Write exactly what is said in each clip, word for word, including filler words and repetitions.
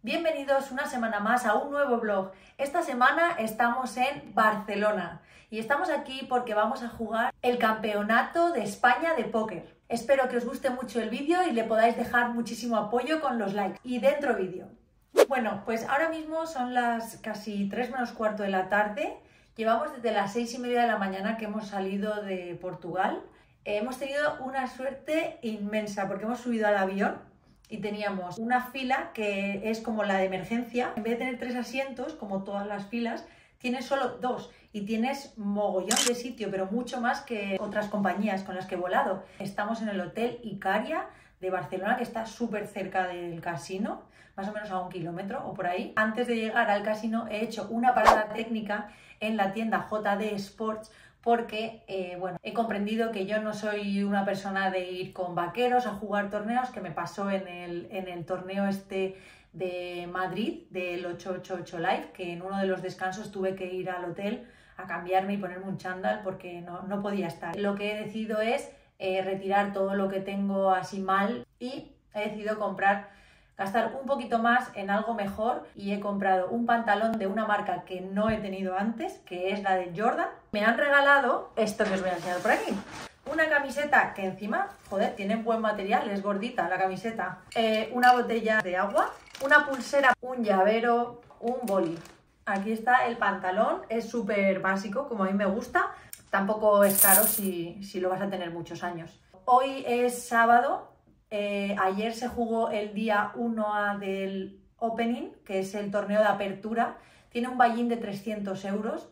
Bienvenidos una semana más a un nuevo vlog. Esta semana estamos en Barcelona y estamos aquí porque vamos a jugar el Campeonato de España de Póker. Espero que os guste mucho el vídeo y le podáis dejar muchísimo apoyo con los likes. Y dentro vídeo. Bueno, pues ahora mismo son las casi tres menos cuarto de la tarde. Llevamos desde las seis y media de la mañana que hemos salido de Portugal. Eh, hemos tenido una suerte inmensa porque hemos subido al avión y teníamos una fila que es como la de emergencia. En vez de tener tres asientos, como todas las filas, tienes solo dos y tienes mogollón de sitio, pero mucho más que otras compañías con las que he volado. Estamos en el Hotel Icaria de Barcelona, que está súper cerca del casino, más o menos a un kilómetro o por ahí. Antes de llegar al casino he hecho una parada técnica en la tienda J D Sports porque, eh, bueno, he comprendido que yo no soy una persona de ir con vaqueros a jugar torneos, que me pasó en el, en el torneo este de Madrid, del ocho ocho ocho Live, que en uno de los descansos tuve que ir al hotel a cambiarme y ponerme un chándal porque no, no podía estar. Lo que he decidido es eh, retirar todo lo que tengo así mal y he decidido comprar gastar un poquito más en algo mejor y he comprado un pantalón de una marca que no he tenido antes, que es la de Jordan. Me han regalado esto que os voy a enseñar por aquí. Una camiseta que encima, joder, tiene buen material, es gordita la camiseta. Eh, una botella de agua, una pulsera, un llavero, un boli. Aquí está el pantalón, es súper básico, como a mí me gusta. Tampoco es caro si, si lo vas a tener muchos años. Hoy es sábado. Eh, ayer se jugó el día uno A del Opening, que es el torneo de apertura. Tiene un buy-in de trescientos euros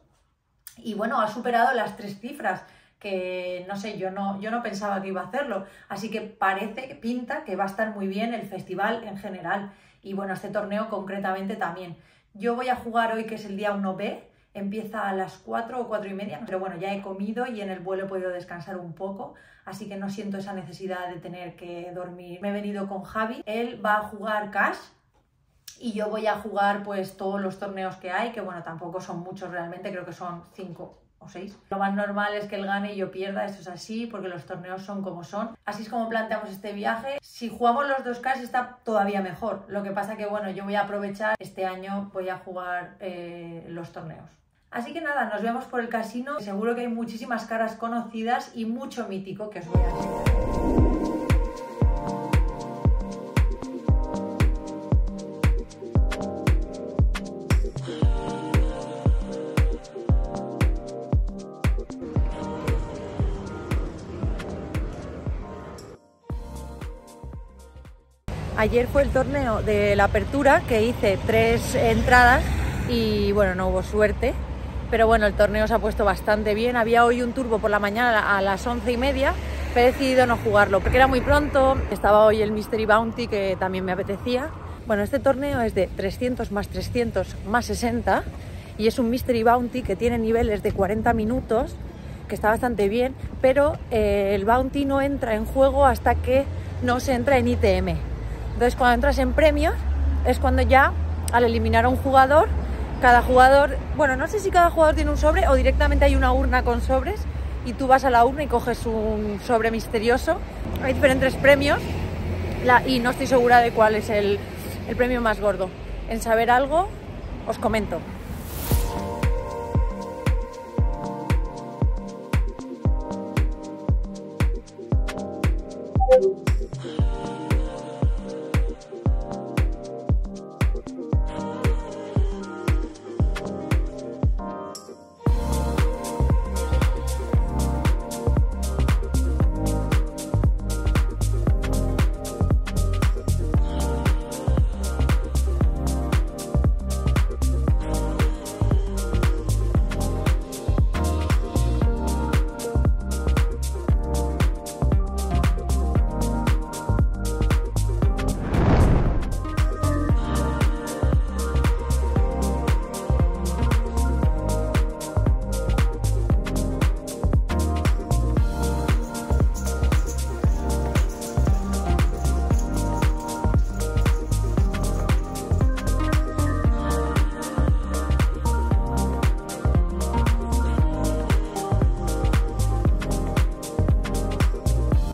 y bueno, ha superado las tres cifras, que no sé, yo no, yo no pensaba que iba a hacerlo. Así que parece, pinta que va a estar muy bien el festival en general y bueno, este torneo concretamente también. Yo voy a jugar hoy, que es el día uno B. Empieza a las cuatro o cuatro y media, pero bueno, ya he comido y en el vuelo he podido descansar un poco, así que no siento esa necesidad de tener que dormir. Me he venido con Javi, él va a jugar cash y yo voy a jugar pues todos los torneos que hay, que bueno, tampoco son muchos realmente, creo que son cinco o seis. Lo más normal es que él gane y yo pierda, esto es así, porque los torneos son como son. Así es como planteamos este viaje. Si jugamos los dos cash está todavía mejor, lo que pasa que bueno, yo voy a aprovechar, este año voy a jugar eh, los torneos. Así que nada, nos vemos por el casino. Seguro que hay muchísimas caras conocidas y mucho mítico que os voy a enseñar. Ayer fue el torneo de la apertura, que hice tres entradas y bueno, no hubo suerte. Pero bueno, el torneo se ha puesto bastante bien. Había hoy un turbo por la mañana a las once y media, pero he decidido no jugarlo porque era muy pronto. Estaba hoy el Mystery Bounty, que también me apetecía. Bueno, este torneo es de trescientos más trescientos más sesenta y es un Mystery Bounty que tiene niveles de cuarenta minutos, que está bastante bien, pero eh, el Bounty no entra en juego hasta que no se entra en I T M. Entonces, cuando entras en premios es cuando ya, al eliminar a un jugador, cada jugador, bueno, no sé si cada jugador tiene un sobre o directamente hay una urna con sobres y tú vas a la urna y coges un sobre misterioso. Hay diferentes premios la, y no estoy segura de cuál es el, el premio más gordo. En saber algo, os comento.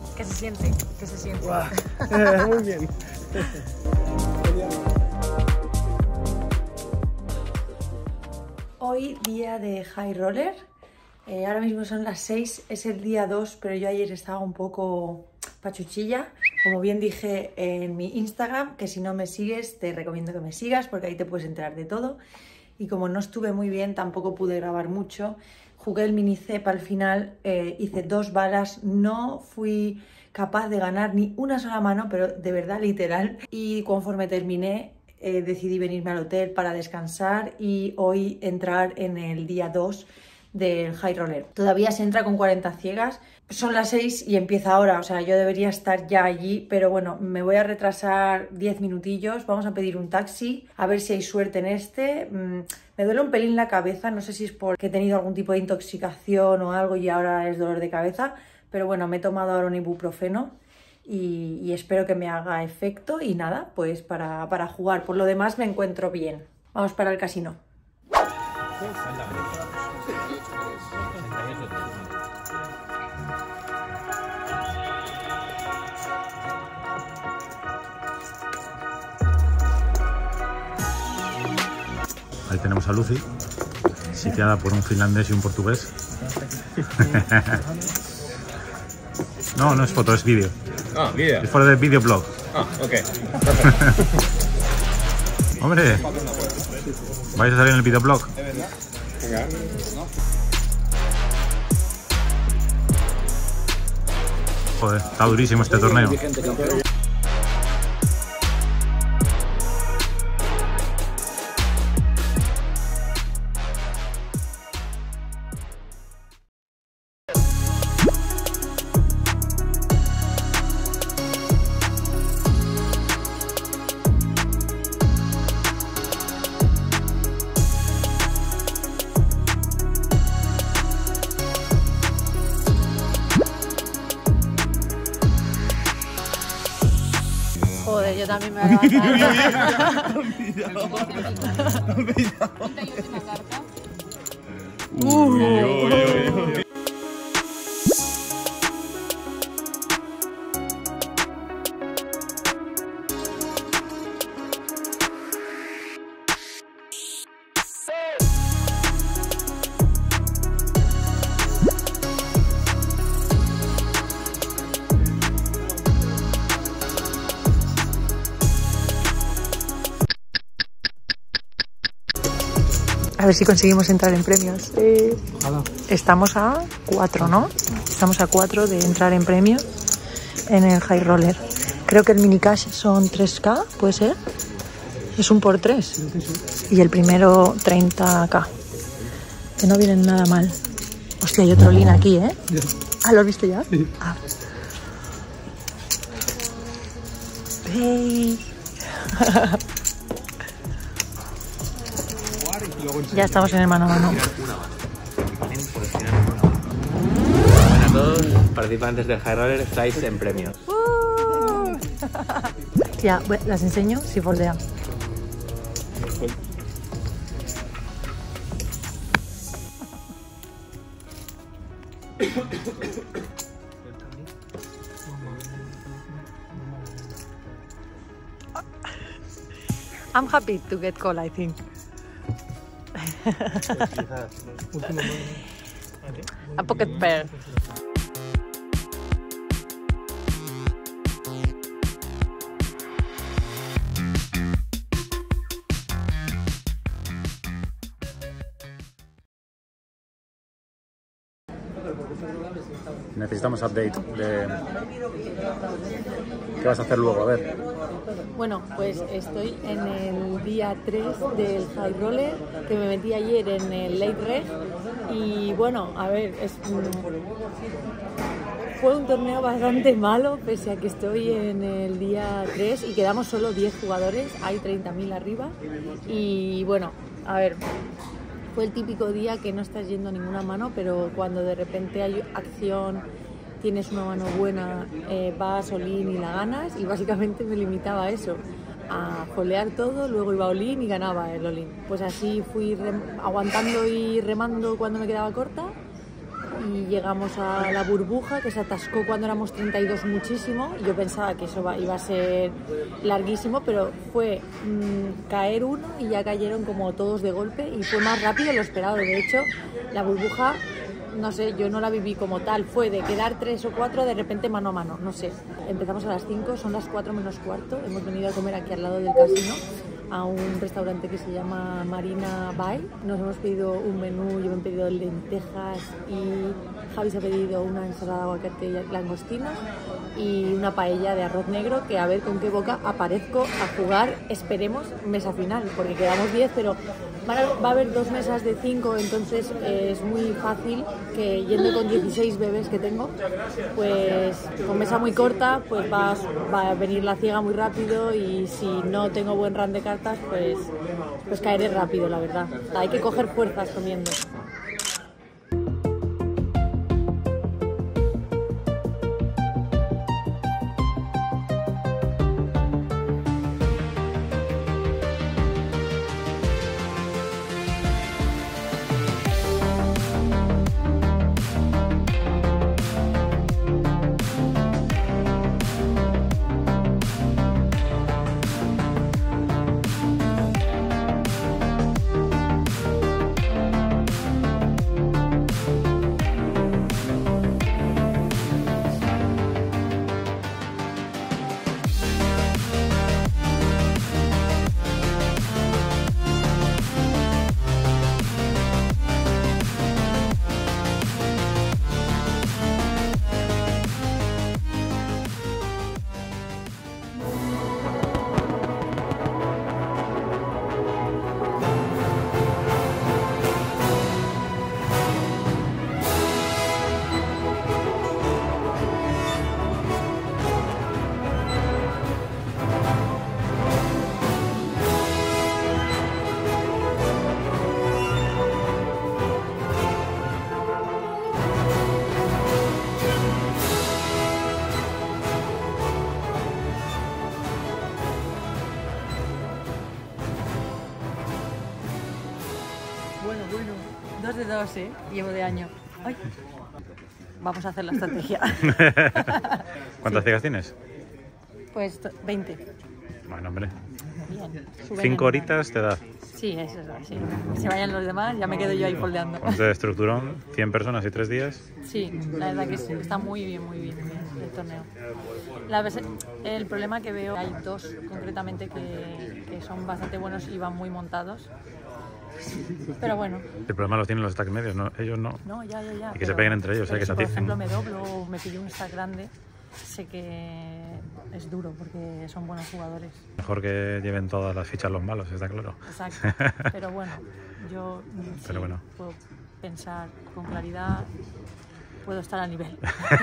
siente? ¿Qué se siente? Wow. Muy bien. Hoy día de high roller, eh, ahora mismo son las seis, es el día dos, pero yo ayer estaba un poco pachuchilla. Como bien dije en mi Instagram, que si no me sigues te recomiendo que me sigas porque ahí te puedes enterar de todo. Y como no estuve muy bien, tampoco pude grabar mucho. Jugué el minicep al final, eh, hice dos balas, no fui capaz de ganar ni una sola mano, pero de verdad literal. Y conforme terminé, eh, decidí venirme al hotel para descansar y hoy entrar en el día dos del high roller. Todavía se entra con cuarenta ciegas, son las seis y empieza ahora, o sea, yo debería estar ya allí, pero bueno, me voy a retrasar diez minutillos, vamos a pedir un taxi, a ver si hay suerte en este. Mm, me duele un pelín la cabeza, no sé si es porque he tenido algún tipo de intoxicación o algo y ahora es dolor de cabeza, pero bueno, me he tomado ahora un ibuprofeno y, y espero que me haga efecto y nada, pues para, para jugar. Por lo demás me encuentro bien. Vamos para el casino. Ahí tenemos a Lucy, sitiada por un finlandés y un portugués. No, no es foto, es vídeo. Ah, vídeo. Es for the video blog. Ah, ok. Hombre, ¿vais a salir en el videoblog? Venga. Joder, está durísimo este torneo. Joder, yo también me voy a levantar. A ver si conseguimos entrar en premios. Eh, estamos a cuatro, ¿no? Estamos a cuatro de entrar en premios en el high roller. Creo que el mini cash son tres K, ¿puede ser? Es un por tres. Y el primero treinta K. Que no vienen nada mal. Hostia, hay otro lean aquí, ¿eh? Ah, ¿lo has visto ya? Ah. Hey. Ya estamos en el mano a mano. Hola a todos, participantes del high roller, estáis en premios. Uh. Ya, las enseño si foldean. I'm happy to get call, I think. A pocket pair. Necesitamos update de... ¿Qué vas a hacer luego? A ver. Bueno, pues estoy en el día tres del high roller, que me metí ayer en el late reg y bueno, a ver, es, fue un torneo bastante malo, pese a que estoy en el día tres y quedamos solo diez jugadores, hay treinta mil arriba y bueno, a ver, fue el típico día que no estás yendo a ninguna mano, pero cuando de repente hay acción, tienes una mano buena, eh, vas all-in y la ganas, y básicamente me limitaba a eso, a folear todo, luego iba all-in y ganaba el all-in. Pues así fui aguantando y remando cuando me quedaba corta y llegamos a la burbuja, que se atascó cuando éramos treinta y dos muchísimo. Yo pensaba que eso iba a ser larguísimo, pero fue mmm, caer uno y ya cayeron como todos de golpe y fue más rápido de lo esperado. De hecho, la burbuja, no sé, yo no la viví como tal, fue de quedar tres o cuatro de repente mano a mano, no sé. Empezamos a las cinco, son las cuatro menos cuarto, hemos venido a comer aquí al lado del casino, a un restaurante que se llama Marina Bay. Nos hemos pedido un menú, yo me he pedido lentejas y Javi se ha pedido una ensalada de aguacate y langostinos y una paella de arroz negro, que a ver con qué boca aparezco a jugar, esperemos, mesa final, porque quedamos diez, pero va a haber dos mesas de cinco, entonces es muy fácil que yendo con dieciséis bebés que tengo, pues con mesa muy corta, pues va, va a venir la ciega muy rápido y si no tengo buen run de cartas, pues, pues caeré rápido, la verdad. Hay que coger fuerzas comiendo. Bueno, bueno, dos de dos, ¿eh? Llevo de año. Ay. Vamos a hacer la estrategia. ¿Cuántas Sí. ciegas tienes? Pues veinte. Bueno, hombre. Bien. Suben Cinco en- horitas te da. Sí, eso es, sí. Que se vayan los demás, ya me quedo yo ahí foldeando. Ponte de estructurón, cien personas y tres días. Sí, la verdad que sí, está muy bien, muy bien, muy bien el torneo. La vez- el problema que veo, hay dos concretamente que, que son bastante buenos y van muy montados. Pero bueno, El problema lo tienen los stacks medios, ¿no? Ellos no. no, ya, ya, ya. Y que se pero- peguen entre ellos, pero ¿eh? Que si se por aticen. ejemplo me doblo o me pillo un stack grande, sé que es duro porque son buenos jugadores. Mejor que lleven todas las fichas los malos, está claro. Exacto. Pero bueno, yo mm, sí Pero bueno. puedo pensar con claridad, puedo estar a nivel.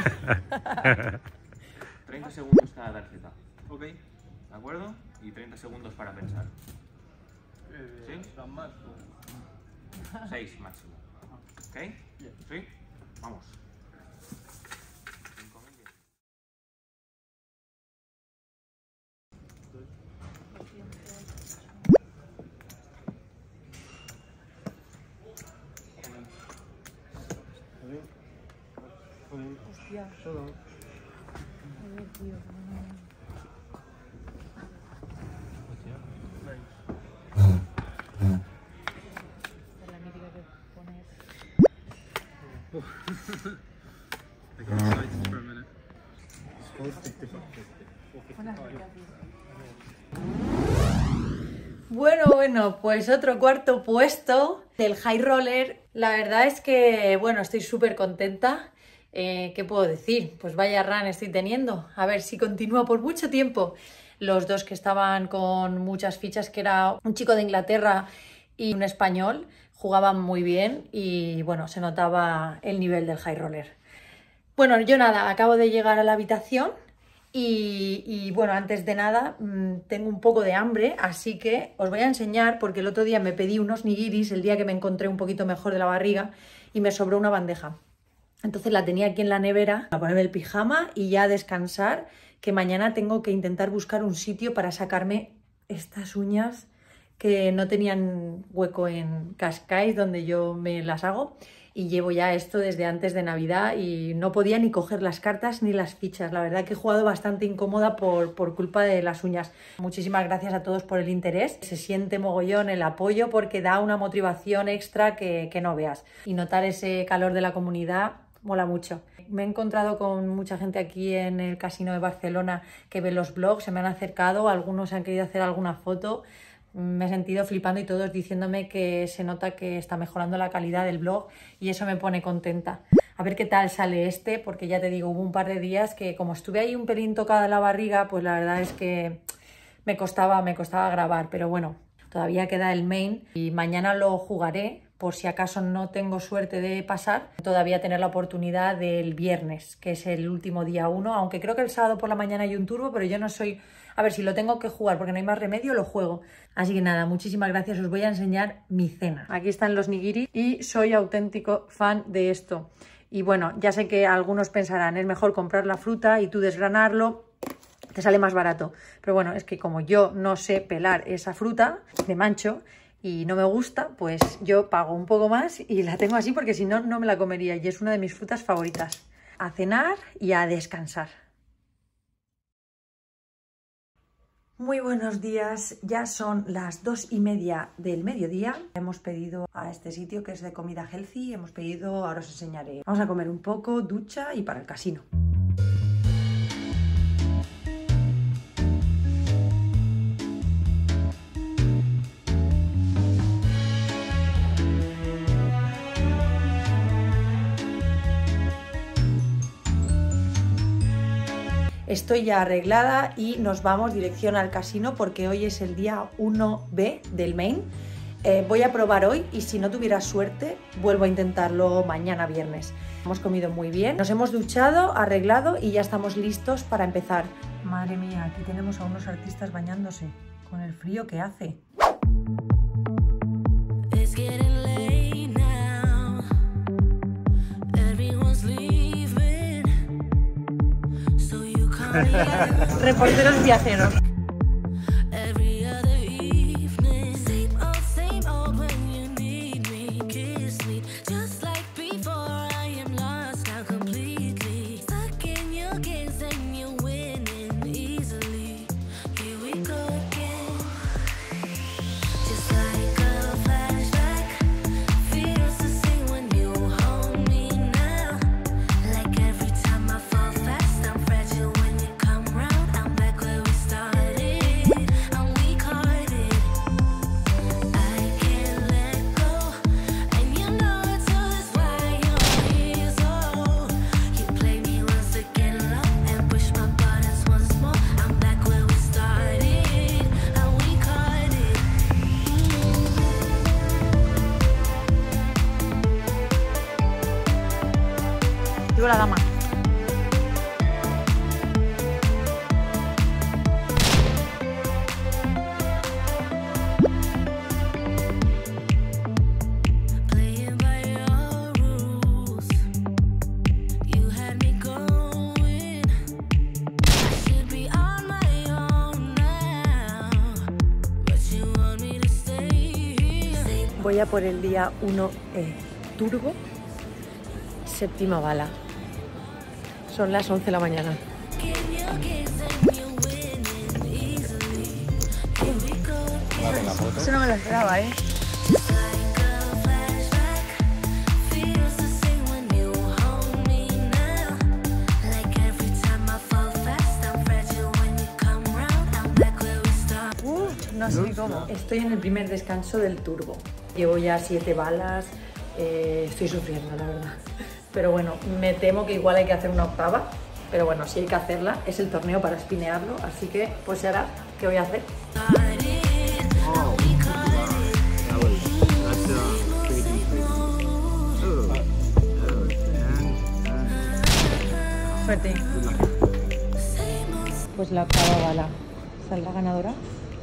treinta segundos cada tarjeta. Ok, ¿de acuerdo? Y treinta segundos para pensar. ¿Sí? seis máximo. ¿Ok? ¿Sí? Vamos. cinco mil diez. Hostia. A ver, tío, no. Esta es la mítica que pones. Bueno, bueno, pues otro cuarto puesto del high roller. La verdad es que, bueno, estoy súper contenta. Eh, ¿qué puedo decir? Pues vaya run estoy teniendo. A ver si continúa por mucho tiempo. Los dos que estaban con muchas fichas, que era un chico de Inglaterra y un español, jugaban muy bien y, bueno, se notaba el nivel del high roller. Bueno, yo nada, acabo de llegar a la habitación y, y, bueno, antes de nada mmm, tengo un poco de hambre, así que os voy a enseñar, porque el otro día me pedí unos nigiris, el día que me encontré un poquito mejor de la barriga, y me sobró una bandeja. Entonces la tenía aquí en la nevera, a ponerme el pijama y ya a descansar, que mañana tengo que intentar buscar un sitio para sacarme estas uñas que no tenían hueco en Cascais, donde yo me las hago. y llevo ya esto desde antes de Navidad y no podía ni coger las cartas ni las fichas. La verdad que he jugado bastante incómoda por, por culpa de las uñas. Muchísimas gracias a todos por el interés. Se siente mogollón el apoyo porque da una motivación extra que, que no veas. Y notar ese calor de la comunidad mola mucho. Me he encontrado con mucha gente aquí en el casino de Barcelona que ve los vlogs, se me han acercado, algunos han querido hacer alguna foto. Me he sentido flipando y todos diciéndome que se nota que está mejorando la calidad del vlog y eso me pone contenta. A ver qué tal sale este, porque ya te digo, hubo un par de días que como estuve ahí un pelín tocada la barriga, pues la verdad es que me costaba, me costaba grabar, pero bueno, todavía queda el main y mañana lo jugaré por si acaso no tengo suerte de pasar, todavía tener la oportunidad del viernes, que es el último día uno, aunque creo que el sábado por la mañana hay un turbo, pero yo no soy... A ver, si lo tengo que jugar porque no hay más remedio, lo juego. Así que nada, muchísimas gracias. Os voy a enseñar mi cena. Aquí están los nigiri y soy auténtico fan de esto. Y bueno, ya sé que algunos pensarán, es mejor comprar la fruta y tú desgranarlo, te sale más barato. Pero bueno, es que como yo no sé pelar esa fruta, me mancho y no me gusta, pues yo pago un poco más y la tengo así porque si no, no me la comería. Y es una de mis frutas favoritas. A cenar y a descansar. Muy buenos días, ya son las dos y media del mediodía. Hemos pedido a este sitio que es de comida healthy, hemos pedido, ahora os enseñaré. Vamos a comer un poco, ducha y para el casino. Estoy ya arreglada y nos vamos dirección al casino porque hoy es el día uno be del main. Eh, voy a probar hoy y si no tuviera suerte vuelvo a intentarlo mañana viernes. Hemos comido muy bien, nos hemos duchado, arreglado y ya estamos listos para empezar. Madre mía, aquí tenemos a unos artistas bañándose con el frío que hace. Reporteros viajeros. La dama. Voy a por el día uno eh, turbo, séptima bala. Son las once de la mañana. Eso no me lo esperaba, ¿eh? Uh, no sé cómo. Estoy en el primer descanso del turbo. Llevo ya siete balas. Eh, estoy sufriendo, la verdad. Pero bueno, me temo que igual hay que hacer una octava. Pero bueno, si hay que hacerla, es el torneo para espinearlo. Así que, pues ya hará, ¿qué voy a hacer? Suerte. Pues la octava bala saldrá ganadora.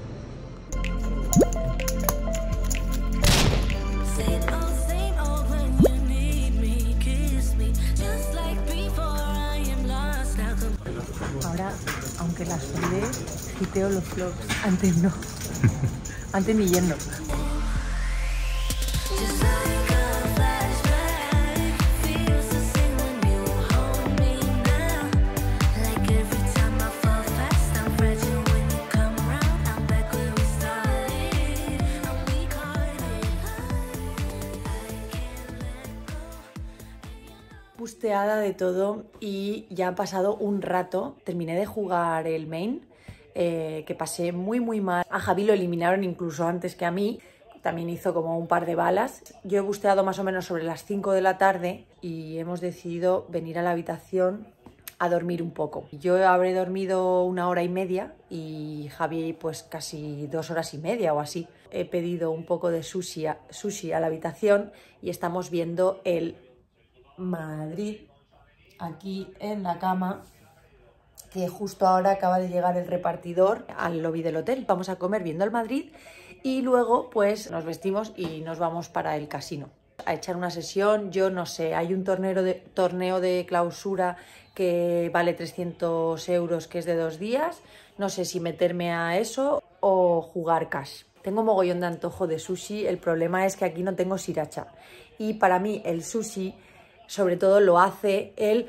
Ahora, aunque las sudé, quiteo los vlogs. Antes no. Antes ni yendo. busteada de todo y ya ha pasado un rato. Terminé de jugar el main, eh, que pasé muy muy mal. A Javi lo eliminaron incluso antes que a mí. También hizo como un par de balas. Yo he busteado más o menos sobre las cinco de la tarde y hemos decidido venir a la habitación a dormir un poco. Yo habré dormido una hora y media y Javi pues casi dos horas y media o así. He pedido un poco de sushi a, sushi a la habitación y estamos viendo el Madrid aquí en la cama, que justo ahora acaba de llegar el repartidor al lobby del hotel. Vamos a comer viendo el Madrid y luego pues nos vestimos y nos vamos para el casino a echar una sesión. Yo no sé, hay un torneo de, torneo de clausura que vale trescientos euros, que es de dos días. No sé si meterme a eso o jugar cash. Tengo mogollón de antojo de sushi. El problema es que aquí no tengo sriracha. Y para mí el sushi, sobre todo, lo hace el...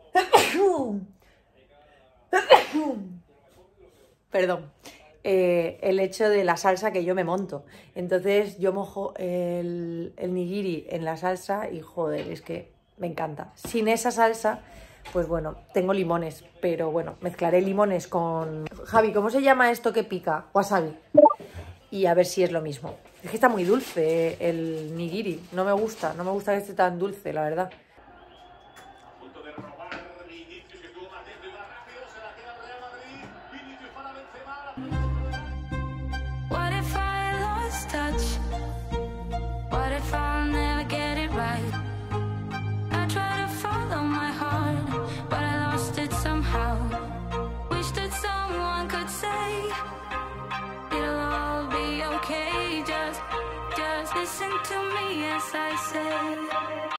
Perdón. Eh, el hecho de la salsa que yo me monto. Entonces yo mojo el, el nigiri en la salsa y joder, es que me encanta. Sin esa salsa, pues bueno, tengo limones, pero bueno, mezclaré limones con... Javi, ¿cómo se llama esto que pica? Wasabi. Y a ver si es lo mismo. Es que está muy dulce el nigiri, no me gusta, no me gusta que esté tan dulce, la verdad. What if I lost touch? What if I'll never get it right? I try to follow my heart, but I lost it somehow. Wish that someone could say it'll all be okay. Just, just listen to me as I say.